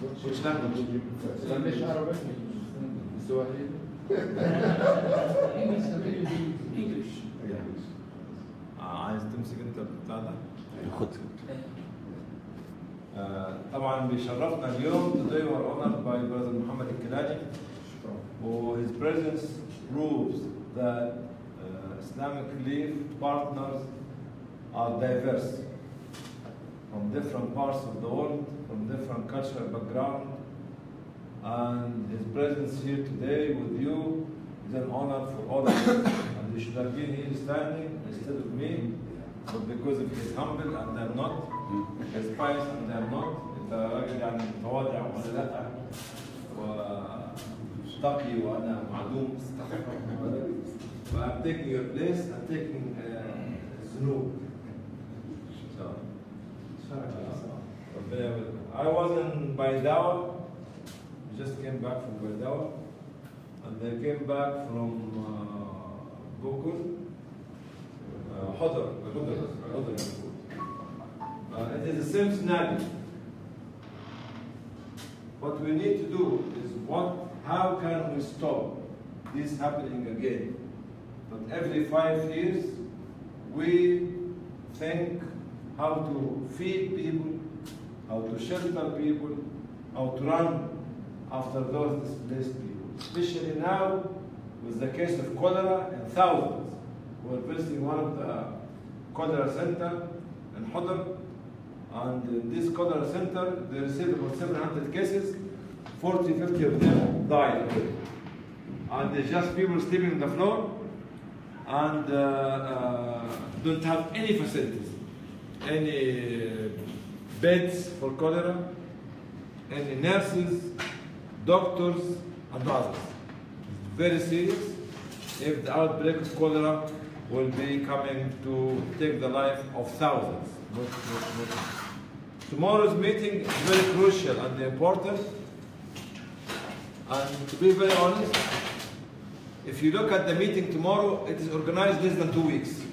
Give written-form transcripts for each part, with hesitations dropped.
Which language do you prefer? English, Arabic, Swahili. English. عايز تمسك انت البتاع ده؟ خد. طبعا بيشرفنا اليوم. Today we are honored by Brother Muhammad Al-Kilaji, who his presence proves that Islamic Relief partners are diverse from different parts of the world, from different cultural background, and his presence here today with you is an honor for all of us. And he should have been here standing instead of me, but because of his humble and I'm not, his pious and I'm not, انت راجل يعني متواضع وانا لا، وتقي وانا معدوم. But I'm taking your place, I'm taking Zunub. I was in Baidawa, just came back from Baidawa, and they came back from Bukur, Hodar. It is the same scenario. What we need to do is how can we stop this happening again? But every 5 years, we think how to feed people, how to shelter people, how to run after those displaced people. Especially now, with the case of cholera in thousands. We're visiting one of the cholera center in Hodar, and in this cholera center, they received about 700 cases, 40, 50 of them died already. And there's just people sleeping on the floor, and don't have any facilities, any beds for cholera, any nurses, doctors, and others. It's very serious if the outbreak of cholera will be coming to take the life of thousands. Tomorrow's meeting is very crucial and important. And to be very honest, if you look at the meeting tomorrow, it is organized less than 2 weeks.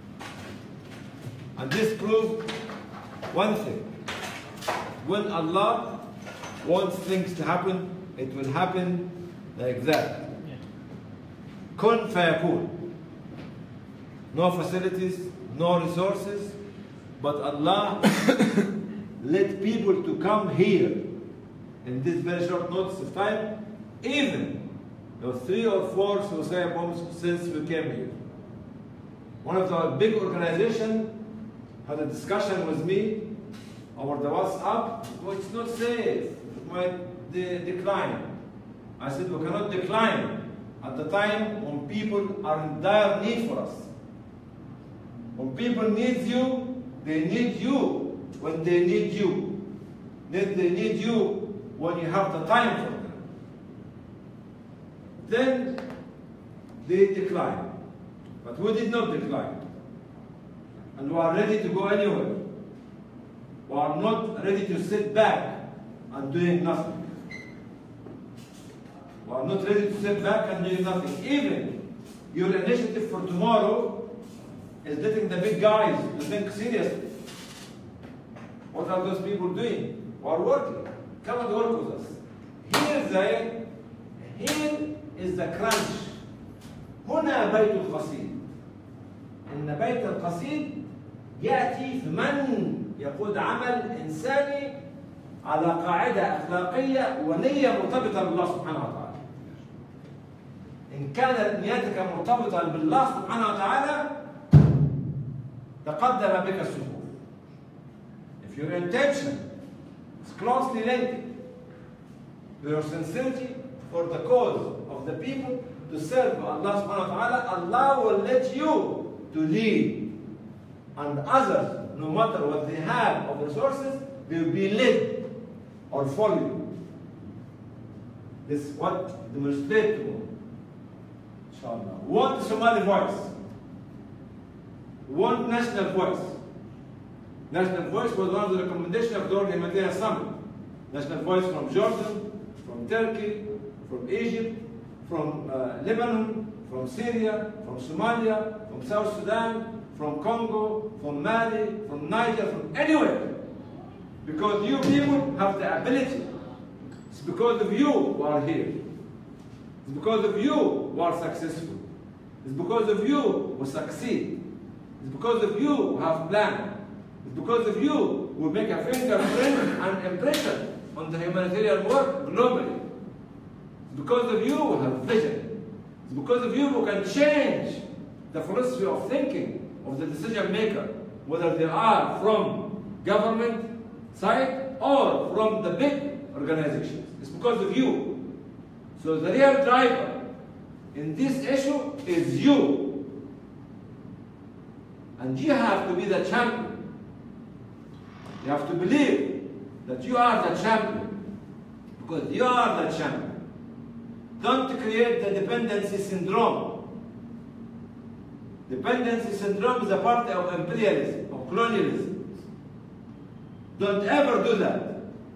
And this proves one thing. When Allah wants things to happen, it will happen like that. Kun fayakun. No facilities, no resources, but Allah let people to come here in this very short notice of time, even though 3 or 4 suicide bombs since we came here. One of the big organizations had a discussion with me over the WhatsApp. Oh, it's not safe, it might decline. I said, we cannot decline at the time when people are in dire need for us. When people need you, they need you when they need you. They need you when you have the time for them. Then they decline. But we did not decline. And we are ready to go anywhere. We are not ready to sit back and doing nothing. We are not ready to sit back and doing nothing. Even your initiative for tomorrow is letting the big guys to think seriously. What are those people doing? We are working. Come and work with us. Here is the crunch. هنا بيت القصيد. إن بيت القصيد يأتي في من يقود عمل إنساني على قاعدة أخلاقية ونية مرتبطة بالله سبحانه وتعالى. إن كانت نيتك مرتبطة بالله سبحانه وتعالى تقدم بك السحور. If your intention is closely linked to your sincerity for the cause of the people to serve Allah subhanahu wa ta'ala, Allah will let you to lead. And others, no matter what they have of resources, they will be led or follow you. This is what demonstrates to them. Inshallah. We want the Somali voice. We want national voice. National voice was one of the recommendations of the World Humanitarian Summit. National voice from Jordan, from Turkey, from Egypt, from Lebanon, from Syria, from Somalia, from South Sudan, from Congo, from Mali, from Niger, from anywhere. Because you people have the ability It's because of you who are here. It's because of you who are successful. It's because of you who succeed. It's because of you who have plans. It's because of you who make a fingerprint and impression on the humanitarian work globally. It's because of you who have vision. It's because of you who can change the philosophy of thinking of the decision maker, whether they are from government side or from the big organizations. It's because of you. So the real driver in this issue is you. And you have to be the champion. You have to believe that you are the champion, because you are the champion. Don't create the dependency syndrome. Dependency syndrome is a part of imperialism, of colonialism. Don't ever do that.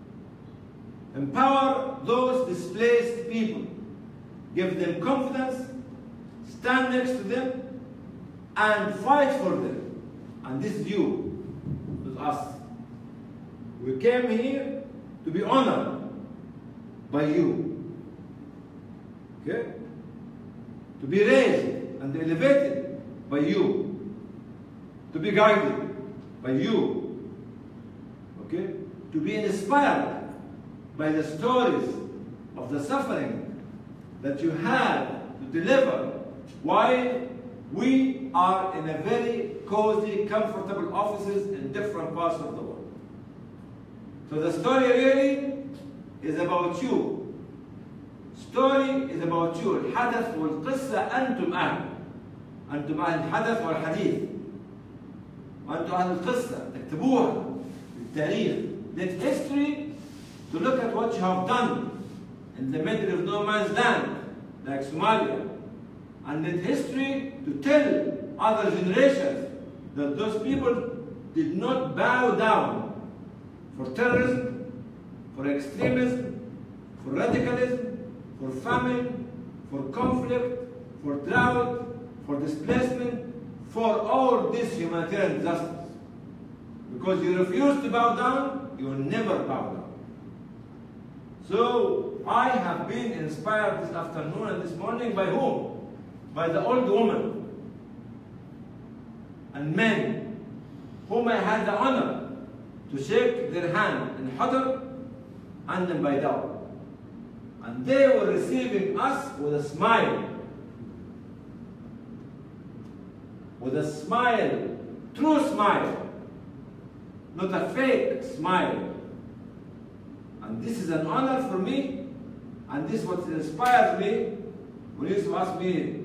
Empower those displaced people. Give them confidence, stand next to them, and fight for them. And this is you, this is us. We came here to be honored by you. Okay? To be raised and elevated by you. To be guided by you. Okay? To be inspired by the stories of the suffering that you had to deliver while we are in a very cozy, comfortable offices in different parts of the world. So the story really is about you. Story is about you. الحدث والقصة أنتم أهل. أنتم أهل الحدث والحديث. وأنتم أهل القصة. تكتبوها التاريخ. Let history to look at what you have done in the middle of no man's land, like Somalia. And let history to tell other generations that those people did not bow down for terrorism, for extremism, for radicalism, for famine, for conflict, for drought, for displacement, for all these humanitarian disasters. Because you refuse to bow down, you will never bow down. So I have been inspired this afternoon and this morning by whom? By the old woman and men whom I had the honor to shake their hand in Hadr and in Baydaw. And they were receiving us with a smile. With a smile, true smile, not a fake smile. And this is an honor for me, and this is what inspires me. When you used to ask me,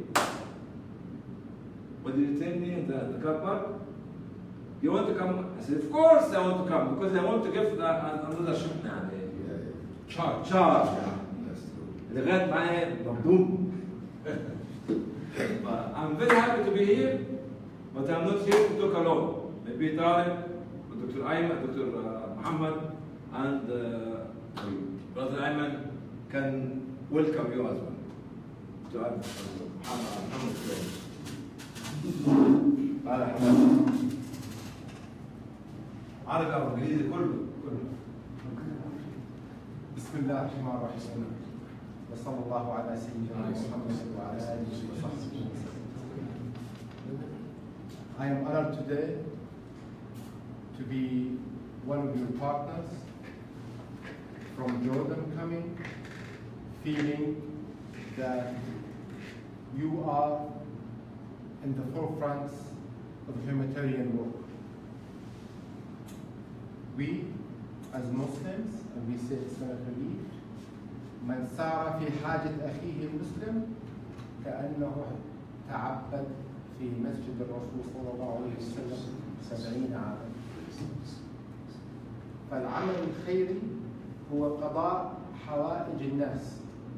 what did you tell me in the car park? You want to come? I said, of course I want to come, because I want to give another charge. لغاية معايا مبدوم. I'm very happy to be here, but I'm not here to talk alone. Maybe Tariq, Dr. Ayman, Dr. Muhammad, and Brother Ayman can welcome you as well. To Muhammad today. عربي أو إنجليزي كله. بسم الله الرحمن الرحيم وصلى الله على سيدنا محمد وعلى آله وصحبه وسلم. I am honored today to be one of your partners from Jordan coming, feeling that you are in the forefront of humanitarian work. We, as Muslims, and we say it's not a belief, من سار في حاجة أخيه المسلم كأنه تعبد في مسجد الرسول صلى الله عليه وسلم 70 عاما. فالعمل الخيري هو قضاء حوائج الناس.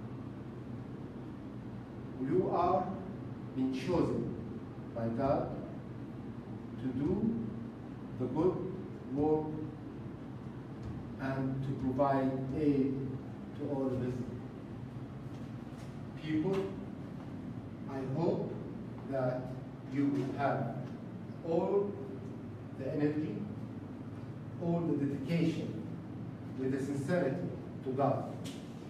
You are being chosen by God to do the good work and to provide aid to all of his people. I hope that you will have all the energy, all the dedication, with the sincerity to God,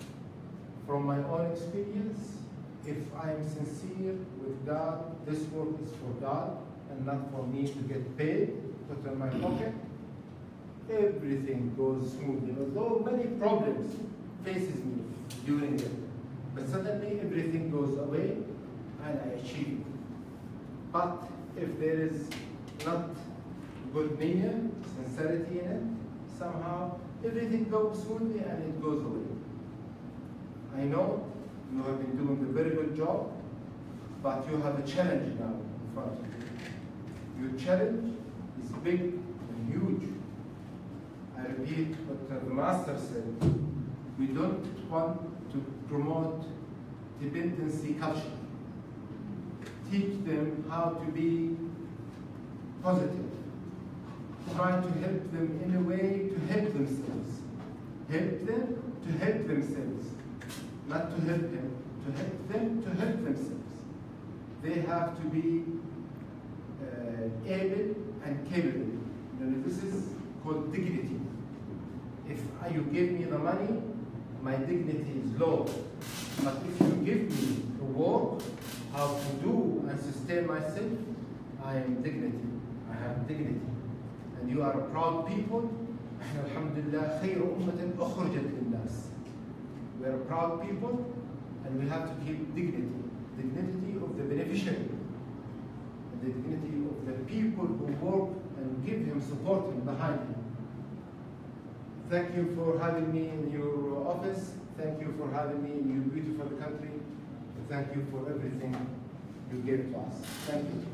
from my own experience, if I am sincere with God, this work is for God and not for me to get paid, put in my pocket, everything goes smoothly. Although many problems faces me during it, but suddenly everything goes away and I achieve it. But if there is not good niyyah, sincerity in it, somehow everything goes smoothly and it goes away. I know you have been doing a very good job, but you have a challenge now in front of you. Your challenge is big and huge. I repeat what the Master said. We don't want to promote dependency culture. Teach them how to be positive. Try to help them in a way to help themselves. Help them to help themselves. Not to help them, to help them to help themselves. They have to be able and capable. This is called dignity. If you give me the money, my dignity is low. But if you give me the work, how to do and sustain myself, I am dignity. I have dignity. And you are a proud people. احنا الحمد لله خير أمة أخرجت للناس. We are a proud people, and we have to keep dignity. Dignity of the beneficiary. The dignity of the people who work and give him support behind him. Thank you for having me in your office. Thank you for having me in your beautiful country. Thank you for everything you gave to us. Thank you.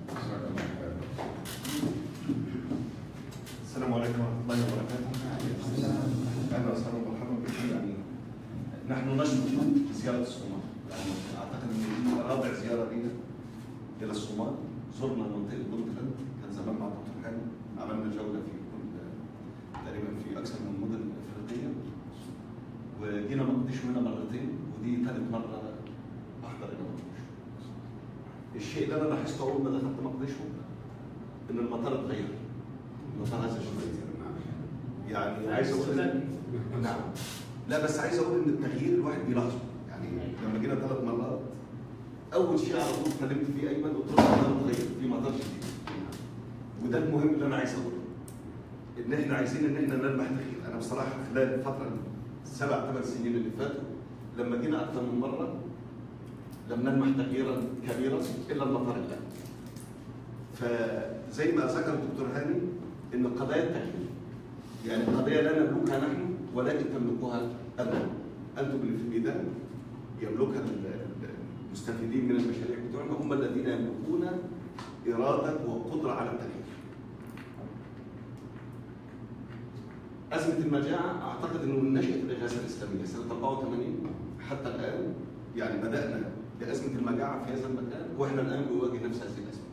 السلام عليكم ورحمة الله وبركاته. أهلا وسهلا ومرحبا بكم. يعني نحن نشكر زيارة الصومال. يعني أعتقد أن دي رابع زيارة لنا إلى الصومال. زرنا منطقة بنتلاند، كان زمان مع دكتور حامد، عملنا جولة في كل تقريبا في أكثر من مدن أفريقية. وجينا مقديشو هنا مرتين، ودي ثالث مرة أحضر إلى مقديشو. الشيء اللي أنا لاحظته أول ما دخلت مقديشو إن المطار اتغير. المطار هذا شوية. يعني عايز أقول نعم. لا بس عايز أقول إن التغيير الواحد بيلاحظه. يعني لما جينا 3 مرات أول شيء على طول كلمت فيه أيمن قلت له المطار اتغير، في مطار جديد. وده المهم اللي أنا عايز أقوله. إن إحنا عايزين إن إحنا نلمح تغيير. أنا بصراحة خلال الفترة 7-8 سنين اللي فاتوا لما جينا أكثر من مرة لم نلمح تغييرا كبيرا إلا المطار الآن. فزي ما ذكر الدكتور هاني إن قضايا التغيير يعني قضية لا نملكها نحن ولكن تملكها أنتم. أنتم اللي في الميدان يملكها المستفيدين من المشاريع بتوعنا هم الذين يملكون إرادة وقدرة على التغيير. أزمة المجاعة أعتقد أنه من نشأة الإغاثة الإسلامية سنة 84 حتى الآن يعني بدأنا بأزمة المجاعة في هذا المكان وإحنا الآن بنواجه نفس هذه الأزمة.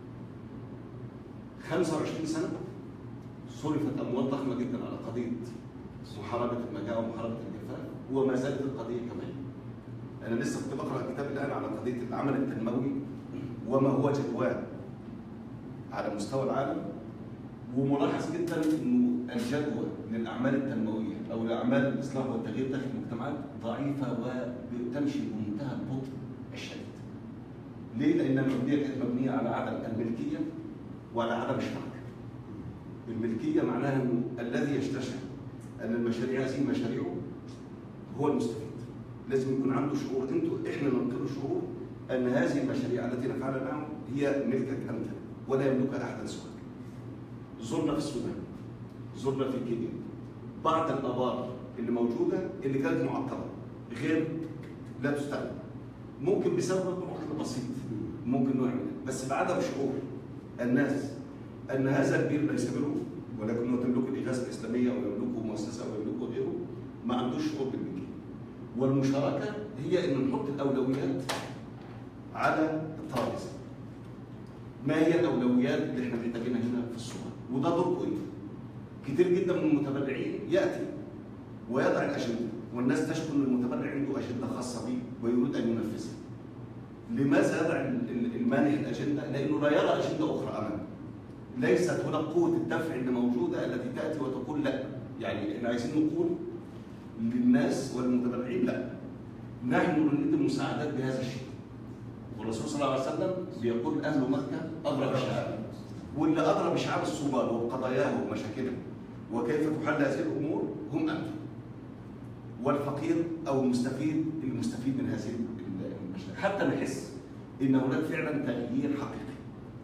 25 سنة صرفت أموال ضخمة جدا على قضية محاربة المجاعة ومحاربة الجفاف وما زالت القضية كمان. أنا لسه كنت بقرأ كتاب الآن على قضية العمل التنموي وما هو جدواه على مستوى العالم وملاحظ جدا إنه الجدوى للأعمال التنموية أو الأعمال الإصلاح والتغيير داخل المجتمعات ضعيفة وتمشي بمنتهى البطء الشديد. ليه؟ لأن العبودية كانت مبنية على عدم الملكية وعلى عدم الشراكة. الملكية معناها إنه الذي يستشعر أن المشاريع هذه مشاريعه هو المستفيد. لازم يكون عنده شعور إحنا ننقله شعور أن هذه المشاريع التي نفعلها معهم هي ملكك أنت ولا يملكها أحد سواك. زرنا في السودان، زرنا في كينيا، بعض الآبار اللي موجودة اللي كانت معطلة غير لا تستخدم. ممكن بسبب عطل بسيط ممكن نعمل بس بعدم شعور الناس أن هذا البير ليس بيرهم ولكنه تملك الإغاثة الإسلامية أو يملكه مؤسسة أو يملكه غيره ما عندوش شعور بالملكية. والمشاركة هي إن نحط الأولويات على الترابيزة. ما هي الأولويات اللي احنا محتاجينها هنا في الصومال؟ وده دوركم انتم. كتير جدا من المتبرعين يأتي ويضع الأجندة والناس تشكو إن المتبرع عنده أجندة خاصة به ويريد أن ينفذها. لماذا يضع المانح الأجندة؟ لأنه لا يرى أجندة أخرى أمامه. ليست هنا قوة الدفع اللي موجودة التي تأتي وتقول لا. يعني احنا عايزين نقول للناس والمتبرعين لا. نحن نريد المساعدات بهذا الشيء. والرسول صلى الله عليه وسلم بيقول أهل مكة أدرى بشعاب، واللي أدرى بشعاب الصومال وقضاياه ومشاكله وكيف تحل هذه الأمور هم أنتم. والفقير أو المستفيد من هذه المشاكل، حتى نحس إن هناك فعلا تغيير حقيقي.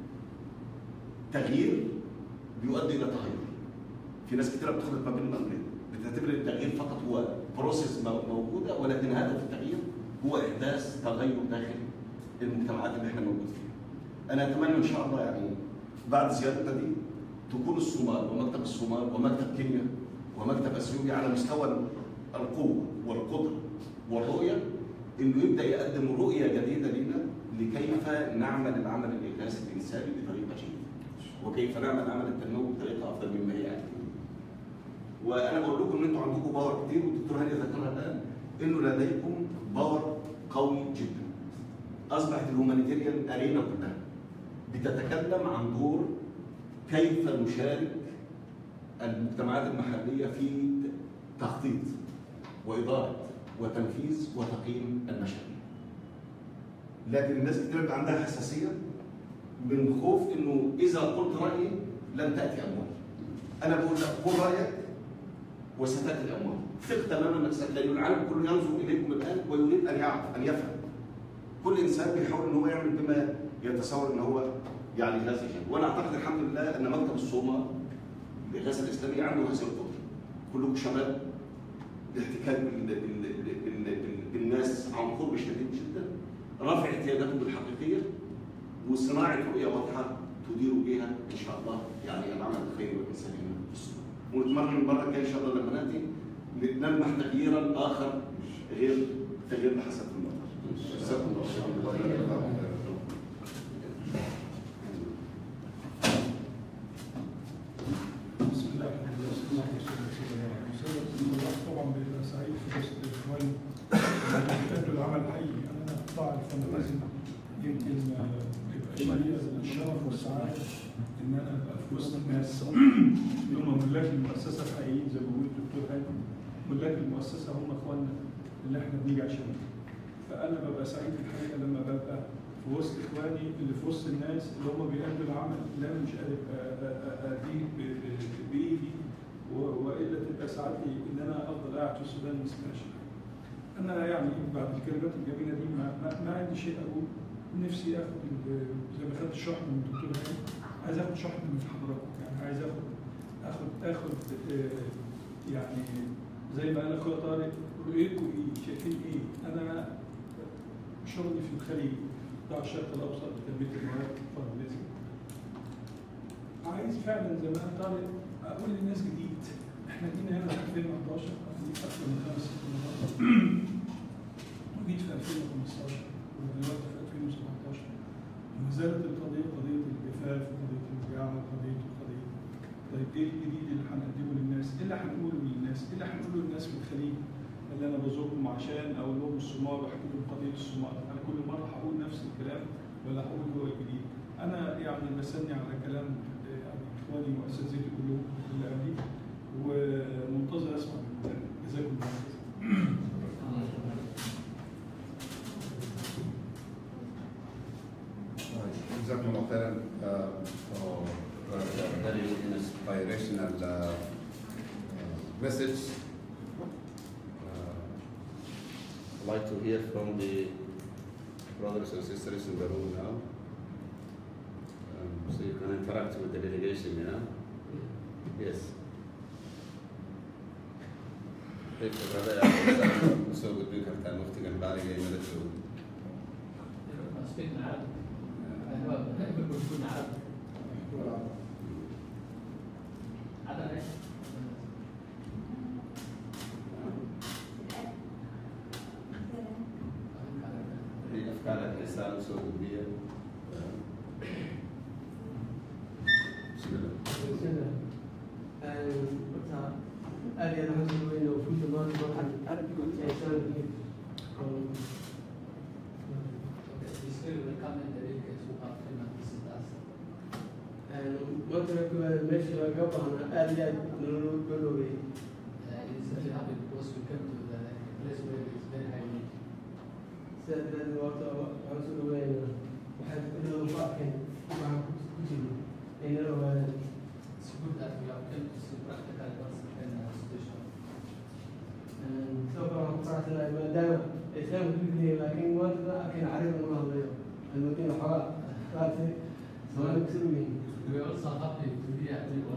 تغيير بيؤدي إلى تغير. في ناس كثيرة بتخلط ما بين الأمرين، بتعتبر التغيير فقط هو بروسيس موجودة، ولكن هدف التغيير هو إحداث تغير داخل المجتمعات اللي احنا موجود فيها. أنا أتمنى إن شاء الله يعني بعد زيارتنا دي تكون الصومال ومكتب الصومال ومكتب كينيا ومكتب أثيوبيا على مستوى القوة والقدرة والرؤية، إنه يبدأ يقدم رؤية جديدة لنا لكيف نعمل العمل الإغاثي الإنساني بطريقة جيدة، وكيف نعمل عمل التنموي بطريقة أفضل مما هي عليه. وأنا بقول لكم إن أنتم عندكم باور كتير، والدكتور هاني ذكرها الآن، إنه لديكم باور قوي جدا. أصبحت الهومانيتيريان أرينا كلها بتتكلم عن دور كيف نشارك المجتمعات المحلية في تخطيط وإدارة وتنفيذ وتقييم المشاريع. لكن الناس كتير بيبقى عندها حساسية من خوف إنه إذا قلت رأيي لن تأتي أموال. أنا بقول لك قل رأيك وستأتي الأموال. ثق تماما نفسك، لأن العالم كله ينظر إليكم الآن ويريد أن يعرف أن يفهم. كل إنسان بيحاول إن هو يعمل بما يتصور إن هو يعني هذا الشيء. وأنا أعتقد الحمد لله أن مكتب الصومال للإغاثة الإسلامية عنده هذه القدرة. كلكم شباب، الاحتكاك بالناس عن قرب شديد جدا، رفع احتياجاتهم الحقيقية، وصناعة رؤية واضحة تديروا بها إن شاء الله يعني العمل الخيري والإنساني. ونتمنى المرة الجاية إن شاء الله لما نأتي نلمح تغييرا آخر غير تغيير اللي حصل في المطار. جزاكم الله خيرا. بسم الله الرحمن الرحيم. طبعا بيبقى سعيد في وسط الاخوان اللي العمل الحقيقي. انا قطاع الفنادق يمكن يبقى شيء الشرف والسعاده ان انا ابقى في وسط الناس اللي هم ملاك المؤسسه الحقيقيين زي ما بيقول الدكتور هاني. ملاك المؤسسه هم اخواننا اللي احنا بنيجي عشانهم. فانا ببقى سعيد الحقيقه لما ببقى في وسط اخواني اللي في وسط الناس اللي هم بيأدوا العمل اللي انا مش قادر اديه بايدي، والا تبقى ساعتي ان انا افضل قاعد في السودان ما اسمعش. انا يعني بعد الكلمات الجميله دي ما عندي شيء اقول. نفسي اخد زي ما خدت شحن من الدكتور هاني، عايز اخد شحن من حضراتكم. يعني عايز اخد يعني زي ما قال اخويا طارق، رؤيتكم ايه؟ شايفين ايه؟ انا شغلي في الخليج بتاع الشرق الاوسط بتنميه الموارد والفاندريزنج. عايز فعلا زي ما قال طارق اقول للناس جديد. احنا جينا هنا في 2011 اكثر من 5 سنوات، وجيت في 2015 ودلوقتي في 2017. وما زالت القضيه قضيه الجفاف وقضيه المجاعه وقضيه. طيب ايه الجديد اللي هنقدمه للناس؟ ايه اللي هنقوله للناس؟ ايه اللي هنقوله للناس في الخليج اللي انا بزورهم عشان اقول لهم الصومال واحكي لهم قضيه الصومال؟ انا كل مره هقول نفس الكلام ولا هقول هو الجديد؟ انا يعني بسني على كلام يعني اخواني واساتذتي كلهم اللي قبلي، ومنتظر اسمع منكم. جزاكم الله خير. جزاكم الله خيرا for very inspirational message. I'd like to hear from the brothers and sisters in the room now, so you can interact with the delegation. Yes. Thank you, brother. So good to have time to get back again. أفكار الإنسان سعودية. بسم الله. بسم الله. أنا الحمد لله وفي زمان مثلا ماشي قبل آليات نقول كله It's very happy because we come to the place where it's very high need. sidaas horta waxaan soo dhaweynaynaa waxay ilaa ku arkeen waxaan ku jirno inala ogaadaan. It's good that we are able to see practical concept in the institution. sidoo kale waxaan ku faraxsanahay maadaama ay islaamka ku yihiin laakiin maanta arkeen cariga nala hadlayo almudiin waxoogaa qaartay Soomaali kusoo yihiin. We are also happy to hear the